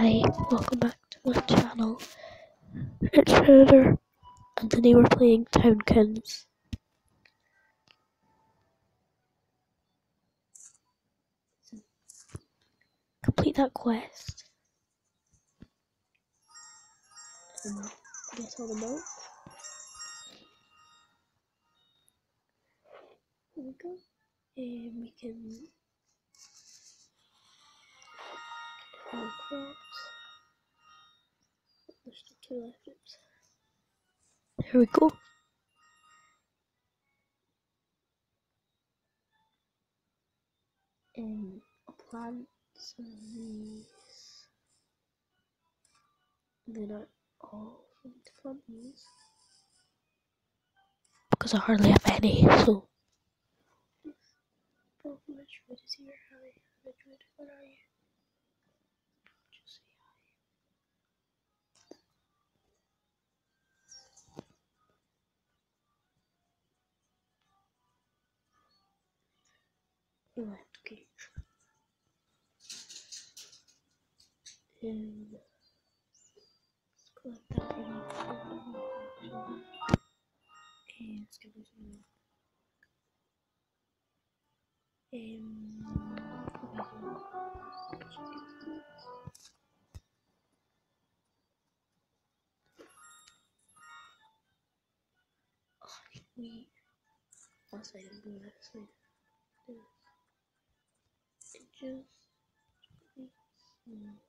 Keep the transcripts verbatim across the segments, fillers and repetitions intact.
Hi, welcome back to my channel. It's Heather, and today we're playing Townkins. Complete that quest. And get all the milk. There we go. And we can farm crops. There's still two left. Oops. There we go. And I'll plant some of these. Then I all need to plant these. Because I hardly have any, so. Oh, Richwood is here. Hi, Richwood, where are you? Just say hi. Right, okay. And let's collect that ready. And let's give this one. Um, oh, I think we. Once I can do this, I do this. It just. Hmm.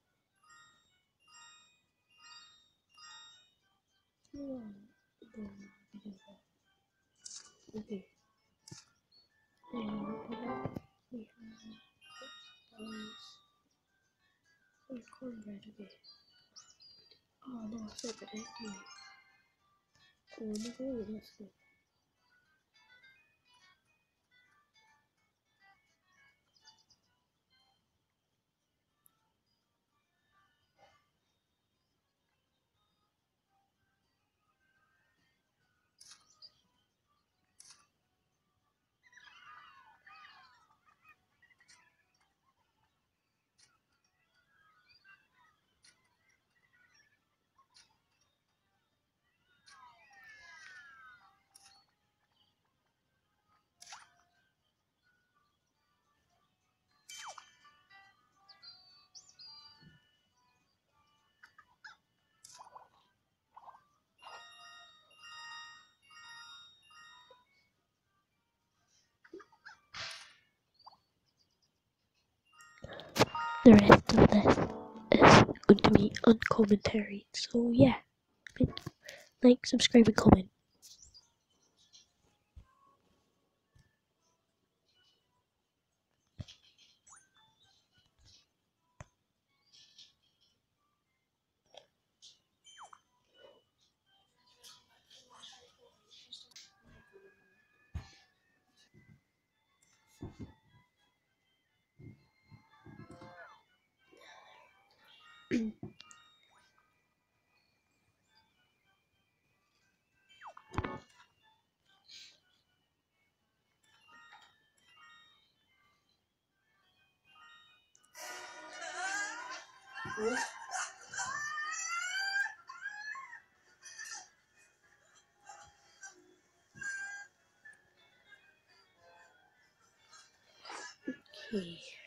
No, no, do that. Okay. And we have those. Oh, cornbread, okay. Oh no, I said that I can. Oh, no, let's go. The rest of this is going to be uncommentary. So yeah, like, subscribe, and comment. Okay.